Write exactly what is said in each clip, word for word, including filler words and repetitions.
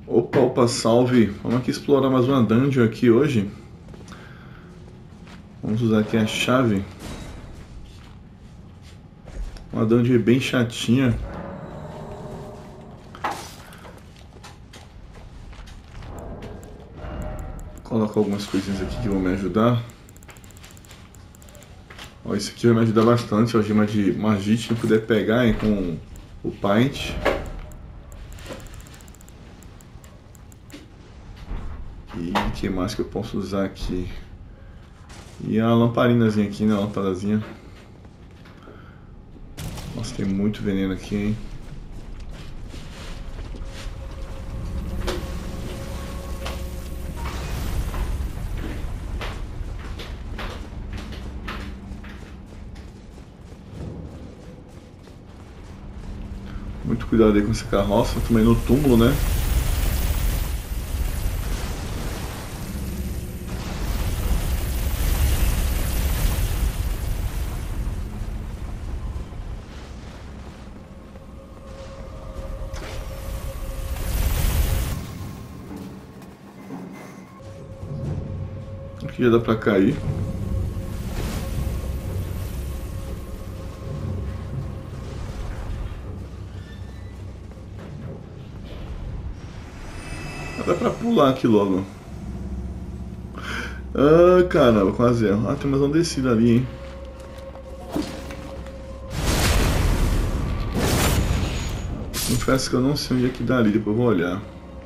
Opa, opa, salve! Vamos aqui explorar mais uma dungeon aqui hoje. Vamos usar aqui a chave. Uma dungeon bem chatinha. Vou colocar algumas coisinhas aqui que vão me ajudar. Ó, isso aqui vai me ajudar bastante, a gema de magia, se puder pegar hein, com o Paint. E o que mais que eu posso usar aqui? E a lamparinazinha aqui, né? A lampadazinha. Nossa, tem muito veneno aqui, hein? Muito cuidado aí com essa carroça, também no túmulo, né? Aqui já dá pra cair. Dá pra pular aqui logo. Ah, caramba, quase erro. Ah, tem mais uma descida ali, hein? Confesso que eu não sei onde é que dá ali, depois eu vou olhar.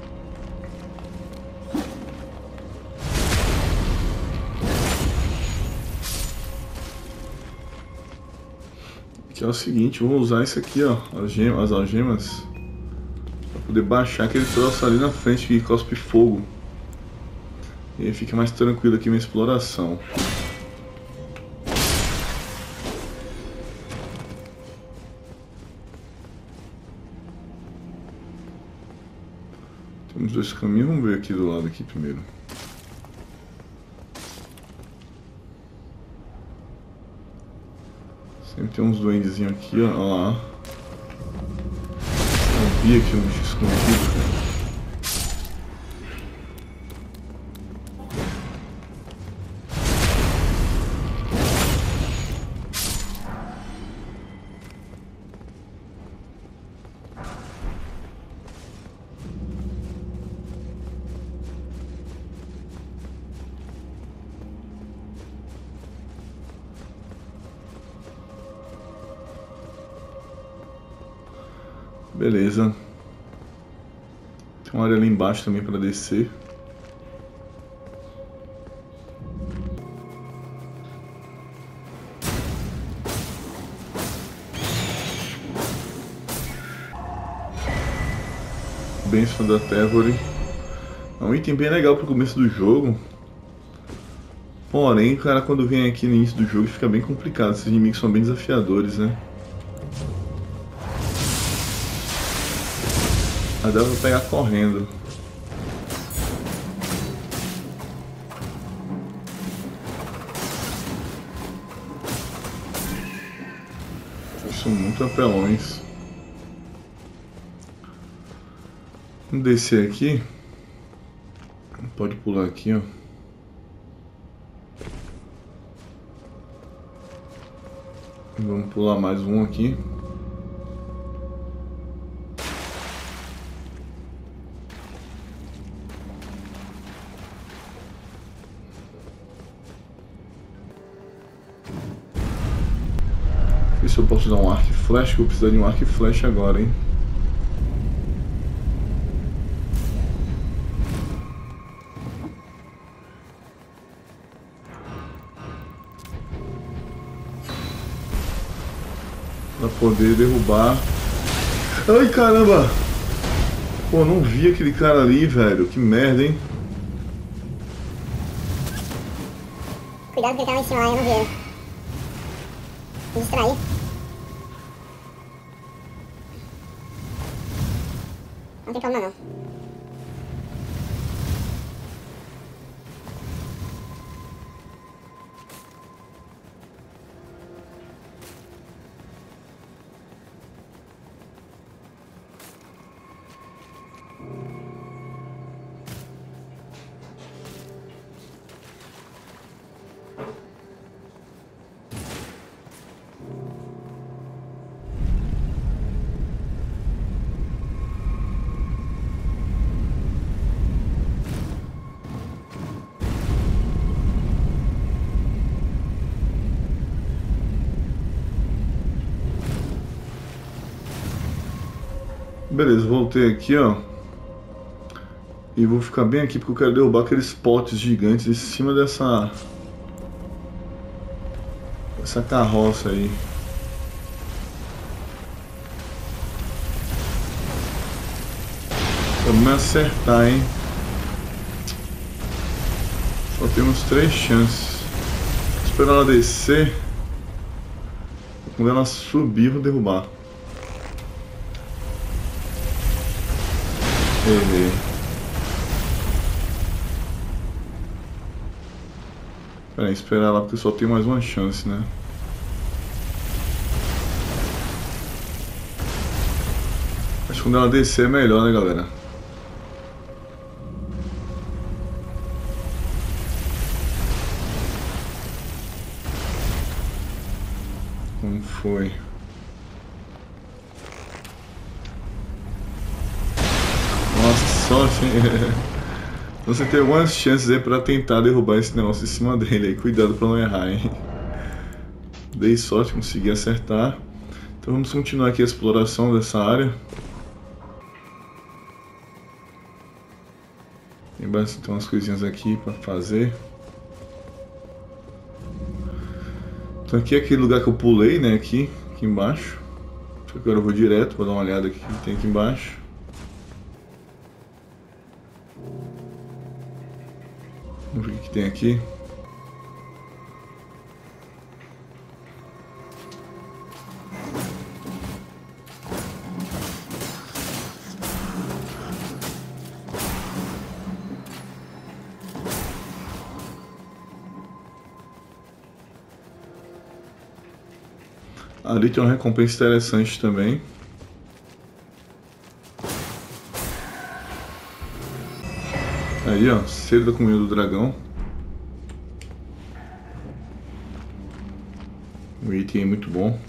Que é o seguinte, vou usar isso aqui, ó, as, gemas, as algemas, pra poder baixar aquele troço ali na frente que cospe fogo. E aí fica mais tranquilo aqui minha exploração. Temos dois caminhos, vamos ver aqui do lado aqui primeiro. Sempre tem uns duendezinhos aqui, ó, ó lá. Eu vi aqui um bicho escondido, cara. Beleza. Tem uma área ali embaixo também para descer. Bênção da Tevore. É um item bem legal pro começo do jogo. Porém, cara, quando vem aqui no início do jogo fica bem complicado. Esses inimigos são bem desafiadores, né? Mas dá pra pegar correndo. São muito apelões. Vamos descer aqui. Pode pular aqui, ó. Vamos pular mais um aqui. Ver se eu posso dar um arco e flecha, que eu preciso de um arco e flecha agora, hein. Pra poder derrubar. Ai, caramba! Pô, não vi aquele cara ali, velho. Que merda, hein? Cuidado que ele tava em cima lá, eu não vi ele. Me distraí. Não tem problema não. Beleza, voltei aqui, ó. E vou ficar bem aqui porque eu quero derrubar aqueles potes gigantes em cima dessa... Essa carroça aí. Vamos me acertar, hein? Só temos três chances. Esperar ela descer. Quando ela subir, vou derrubar. Errei. Pera aí, esperar lá porque só tem mais uma chance, né? Acho que quando ela descer é melhor, né, galera? Como foi? Nossa, sorte, hein? Você tem algumas chances aí pra tentar derrubar esse negócio em cima dele aí. Cuidado pra não errar, hein? Dei sorte, consegui acertar. Então vamos continuar aqui a exploração dessa área. Embaixo tem umas coisinhas aqui pra fazer. Então aqui é aquele lugar que eu pulei, né? Aqui, aqui embaixo. Agora eu vou direto, vou dar uma olhada aqui que tem aqui embaixo. Vamos ver o que tem aqui. Ali tem uma recompensa interessante também. Aí, ó, selo da comida do dragão. O item é muito bom.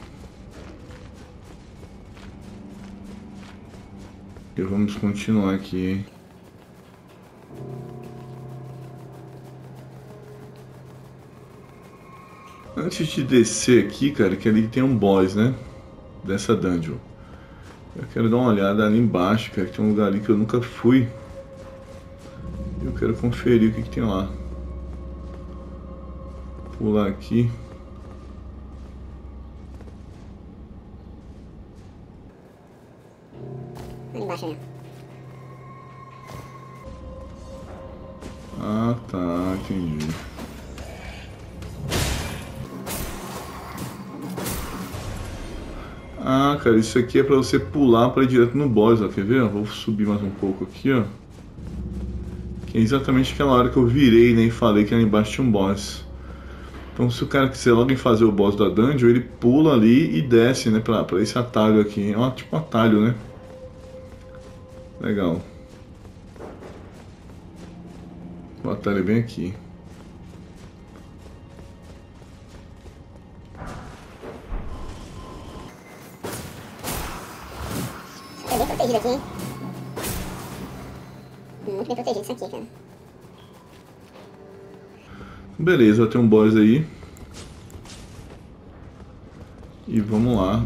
E vamos continuar aqui, hein? Antes de descer aqui, cara, que ali tem um boss, né? Dessa dungeon. Eu quero dar uma olhada ali embaixo, cara, que tem um lugar ali que eu nunca fui. Eu quero conferir o que, que tem lá. Pular aqui. Ali embaixo, né? Ah, tá, entendi. Ah, cara, isso aqui é pra você pular pra ir direto no boss, ó. Quer ver? Vou subir mais um pouco aqui, ó. Que é exatamente aquela hora que eu virei, né, e falei que ali embaixo tinha um boss. Então se o cara quiser logo em fazer o boss da dungeon, ele pula ali e desce, né, pra, pra esse atalho aqui. É um, tipo um atalho, né? Legal. O atalho é bem aqui. É bem protegido aqui, hein? Muito bem protegido isso aqui, cara. Beleza, tem um boss aí. E vamos lá.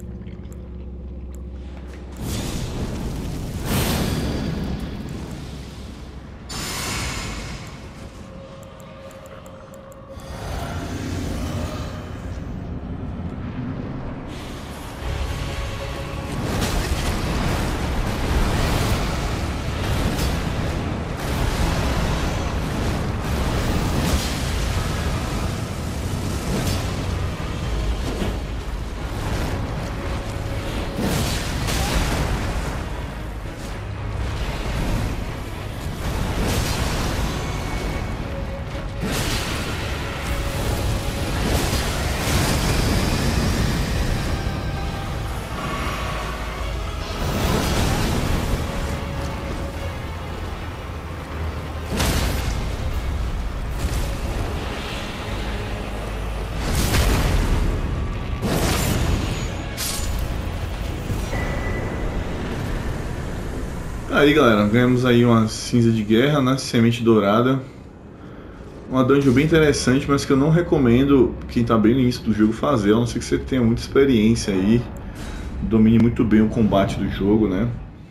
Aí galera, ganhamos aí uma cinza de guerra, né? Semente dourada. Uma dungeon bem interessante, mas que eu não recomendo quem tá bem no início do jogo fazer, a não ser que você tenha muita experiência aí, domine muito bem o combate do jogo, né?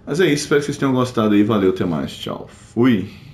Mas é isso, espero que vocês tenham gostado aí. Valeu, até mais. Tchau. Fui.